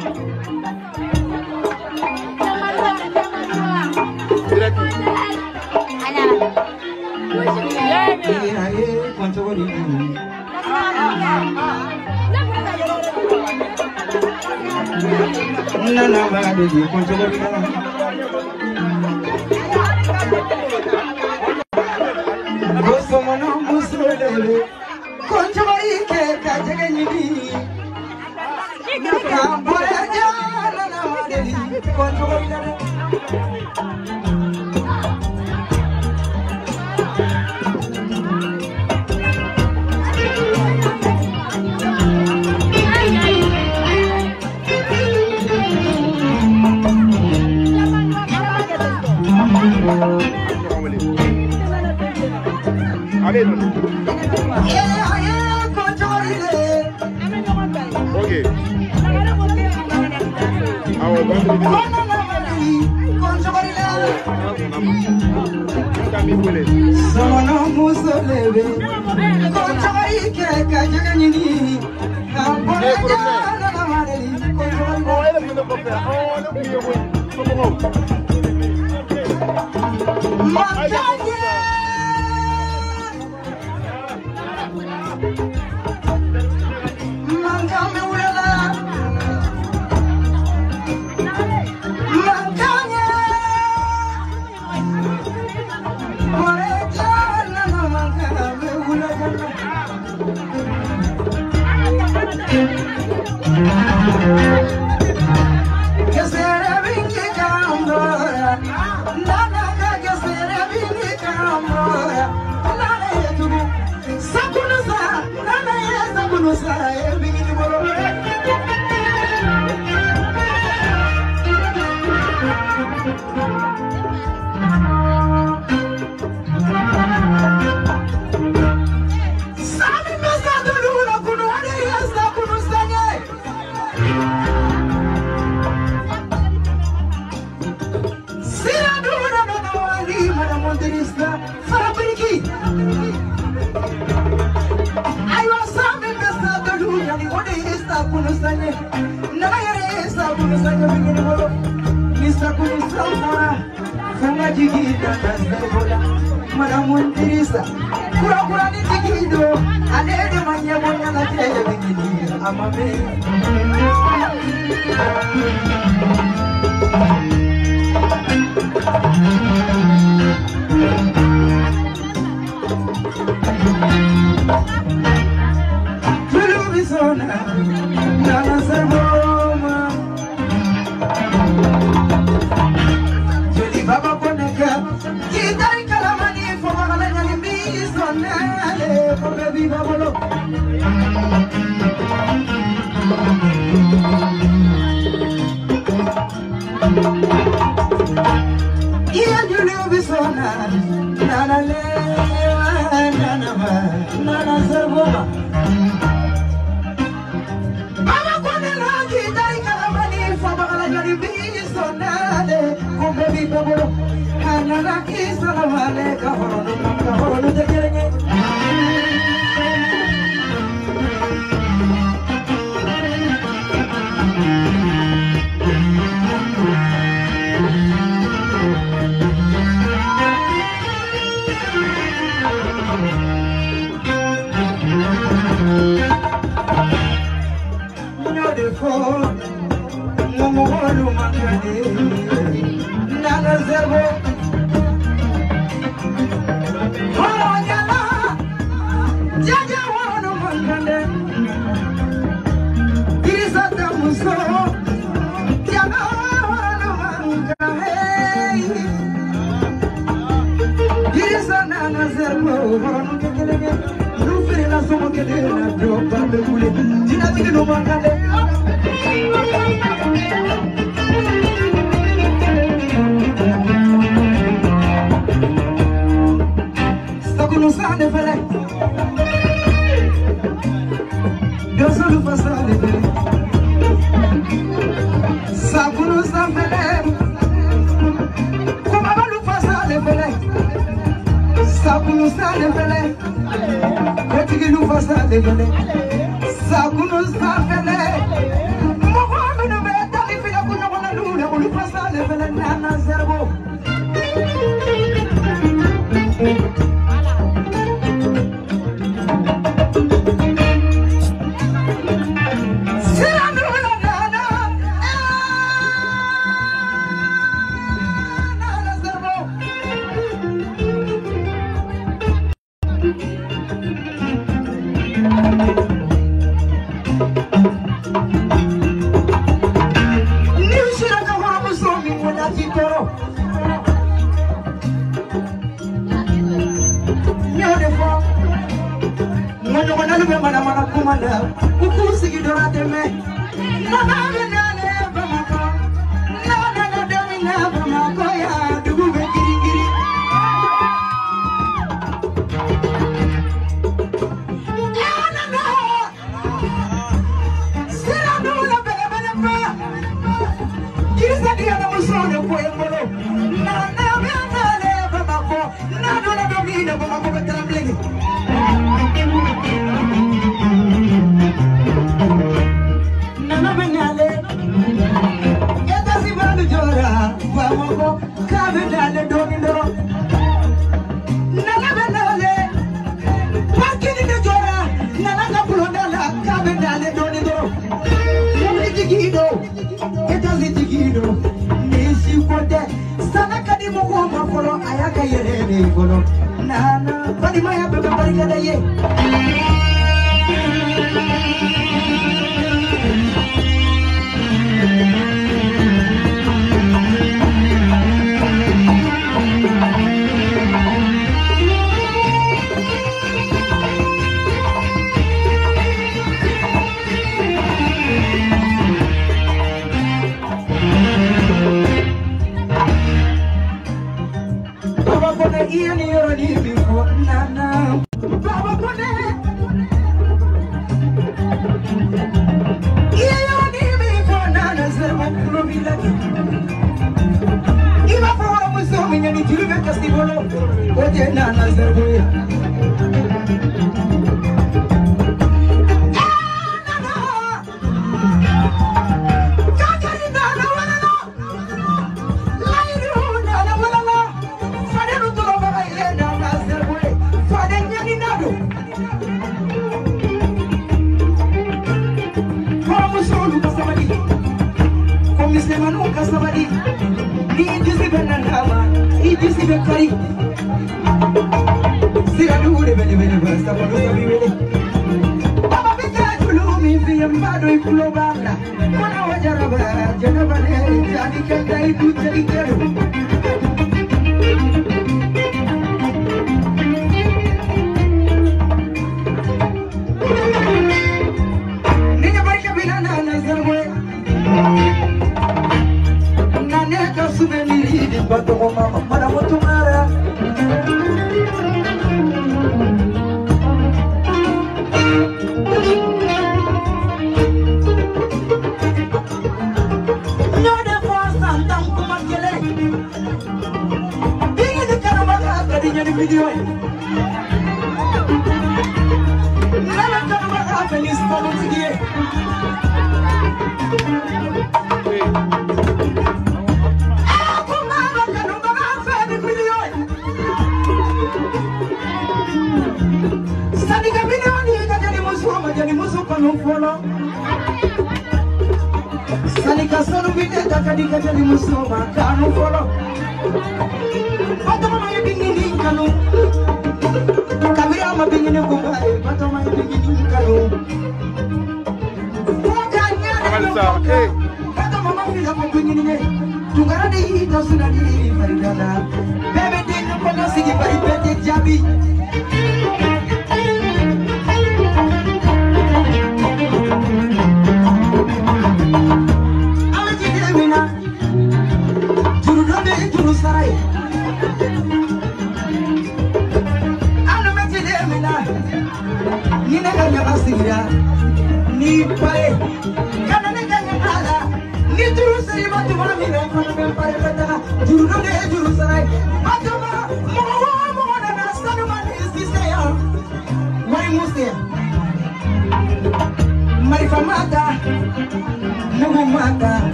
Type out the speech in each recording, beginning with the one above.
Sakunu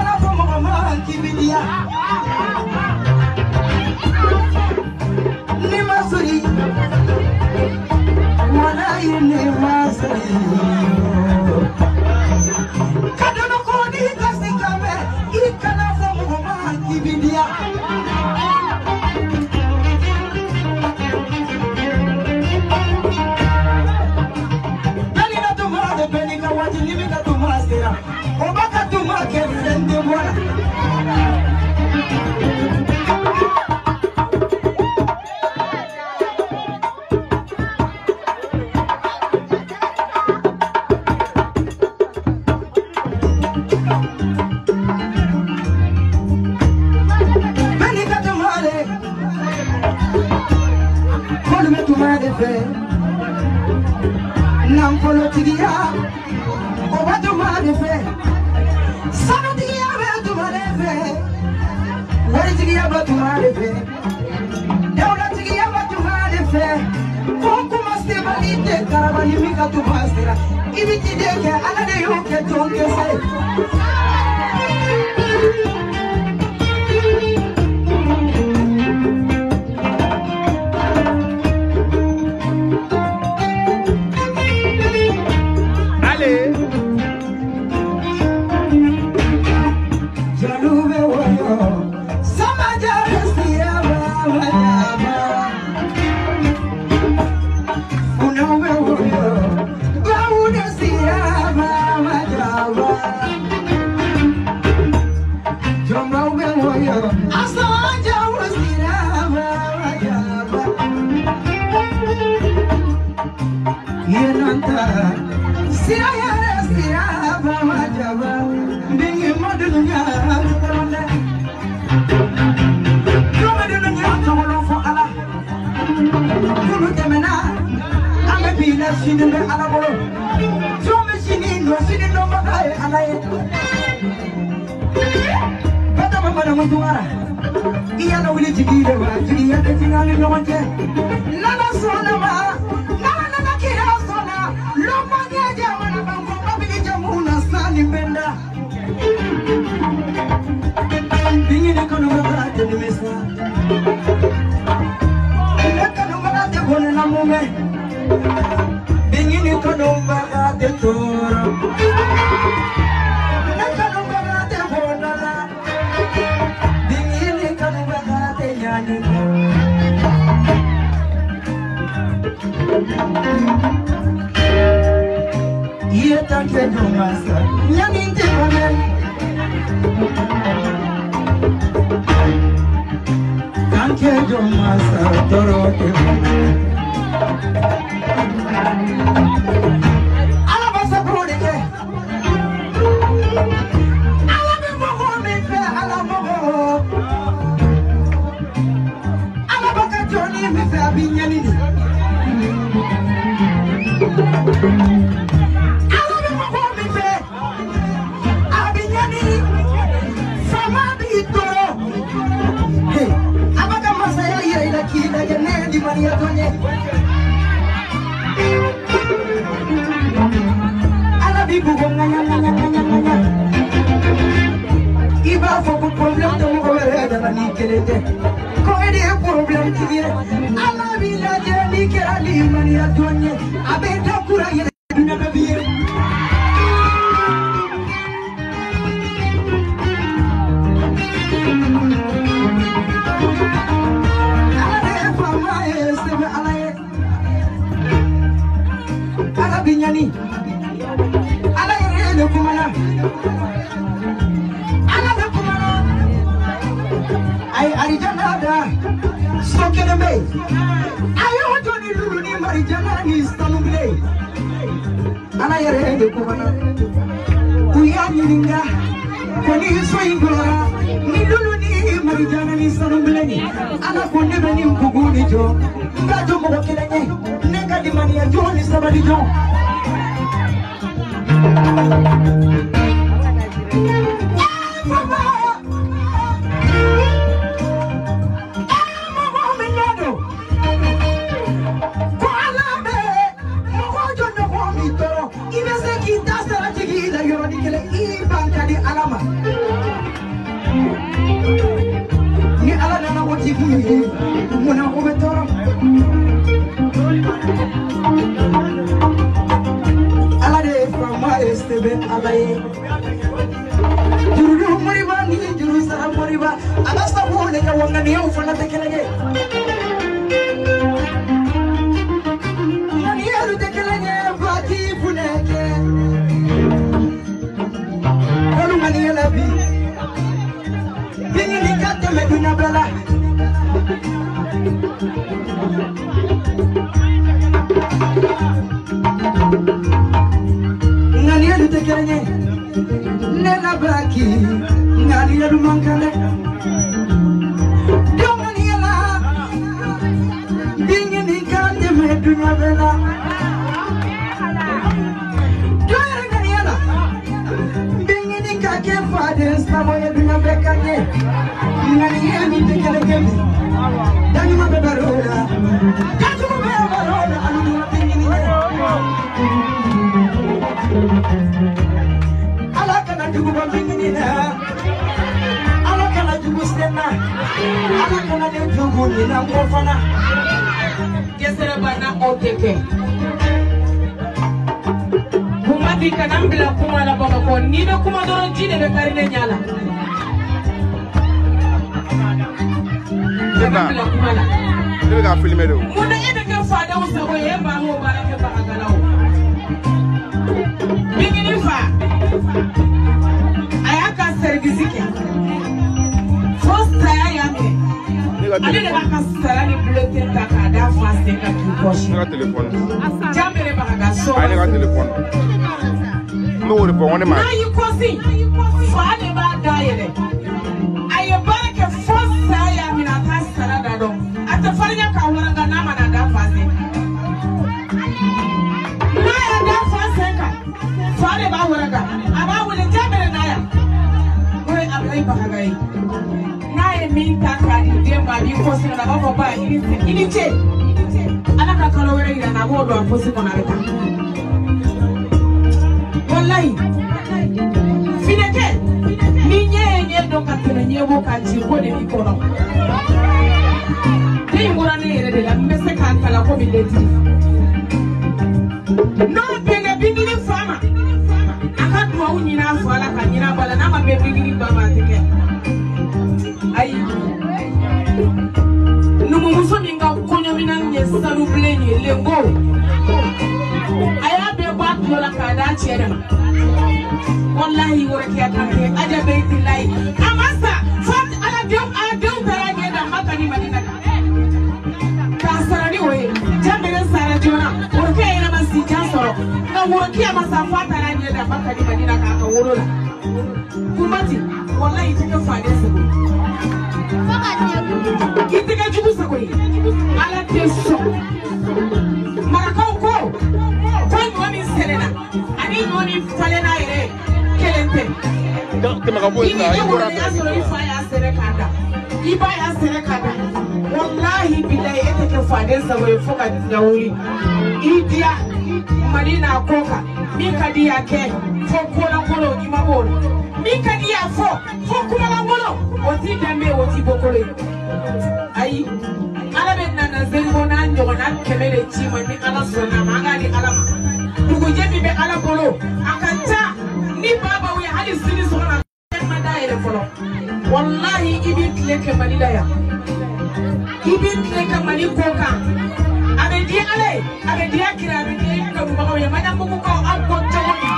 Alama baye juru moriba ni juru sara moriba abasta wole ka wanga ni yo fana tekelege ni yaru tekelege fati funeke kalu mani la bi bini katte me dunya bala ngani yaru tekelege nena braki ngani yaru mankale dongani yala bini katte me dunya bala dongani yala bini kake fade samo ya dunya bekanye ngani yami tekelege dani ma bebarola dani ma bebarola alu bini alakana jugu bambini na alakana jugu sena alakana ne jugu ni na ngofana yesere bana oteke kuma dikana mbila kuma na baba ko ni be kuma do jine be karine nyala mbila kuma na debe ga filmer do mona ebe ke fada usabo yemba mo barake bakagalawo bingini fa ayaka service ke first ayame ale de baka sara ni bloquer ta kada face ka kikoshi na téléphone jambe baka so ay na téléphone no wori po woni ma na yikosi fa ne ba daire aye barake first ayame na ta sara da do ata farnya ka wona na mana da face na ya da face ka fare ba wuraga aba wule jambe na ya wai abai ba gai na ya min ta ka di dem ba bi ko sina ba ko ba ini ce ana ka kalo wure ira na bodo ko si ko na beta wallahi fineke ni nye do ka tene nye bo ka ji ko de bi ko no ni ngura ne ire de la mese ka kala ko bi de ti no pene bingini fama akadwa unyina afala kanyina bala na ma bingini baba teke ai numu musominga konyo minanye salu blenye lengo aya be ba dola kada chere wallahi worke atake aja beiti lai amasa fat ala dew tarage da makani madina kasarani we jambe sara jona worke ina masi jansoro na worke amasa fat tarage da makani madina ka ka worola kumati wallahi take fade sabo itike jugu sakoi ala teso marakau ko ni serena ani noni falena ire kelente kama ka boy na ibora asoro ifaya serekada ibaya serekada wallahi billahi eteke fade sabo foka dawuli idia madina koka mikadi yake fokola kolo ni mabolo mikadi ya fokula ngolo oti dambe oti bokole ai ala benna na zengo na nyona kemele chima ni ala sona magani ala dugu jebi be ala bolo akanta ni baba we hali sini sona madaire folo wallahi ibit leke manila ya ibit leke mani koka abe dia kira abe dia ko bawo ya madam ko ko abbo tawoni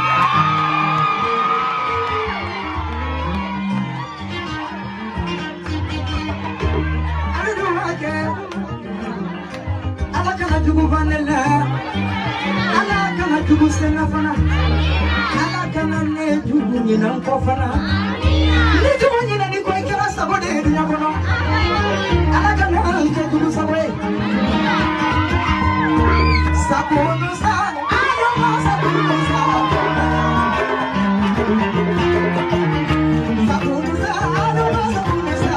ala kana jugu vanela ala kana jugu sena fana ala kana ne jugu ni nan ko fana ni jugu ni ni ko ikira sabode dunya kono ala kana ke jugu sabode sabonu sa ayo ma sabonu sa sabonu sa ayo ma sabonu sa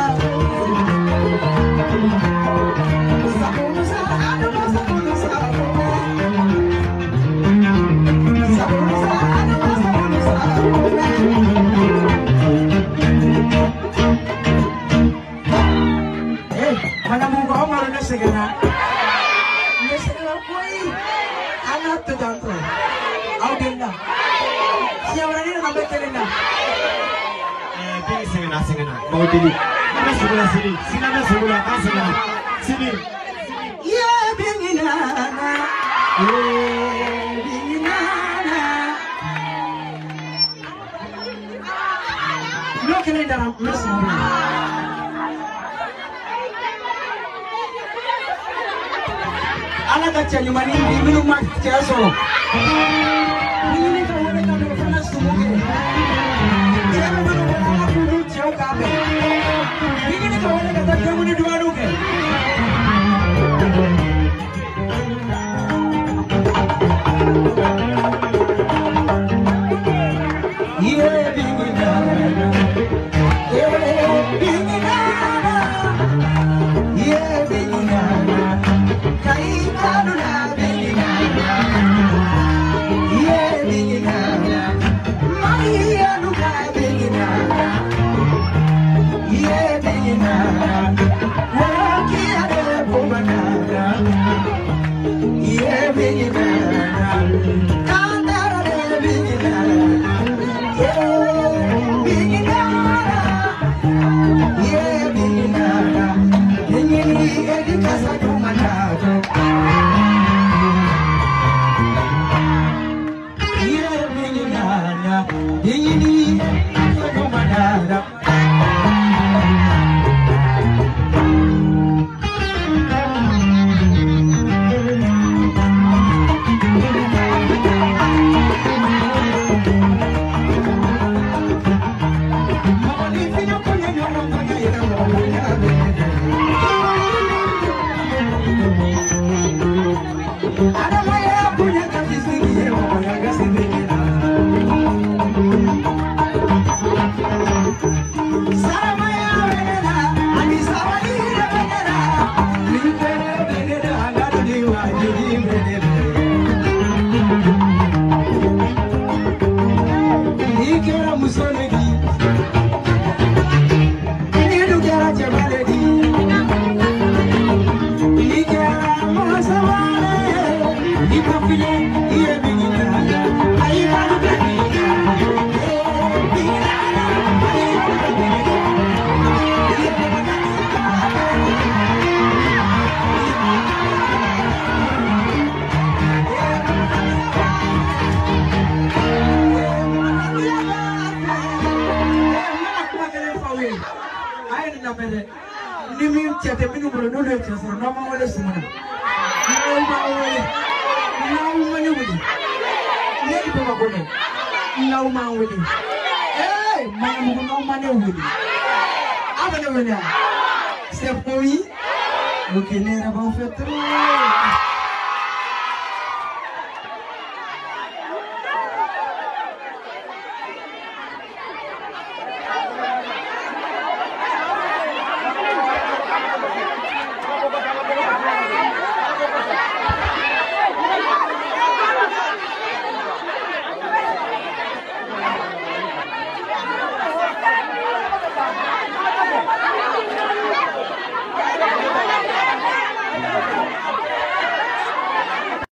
Siapa na singana mo dili na sugula sini sina na sugula ka singana sini yeah bingina no kene dara merci ala ka cɛ ɲuman ni minnu ma cɛ sɔrɔ ni ɲini ka wele ka don fana sumu kɛ cɛ minnu bɛ ala k'u n'u cɛw k'a bɛn ni ɲini ka wele ka taa denkundi dumuni kɛ C'est pour lui. Ok, les rabans fait trop.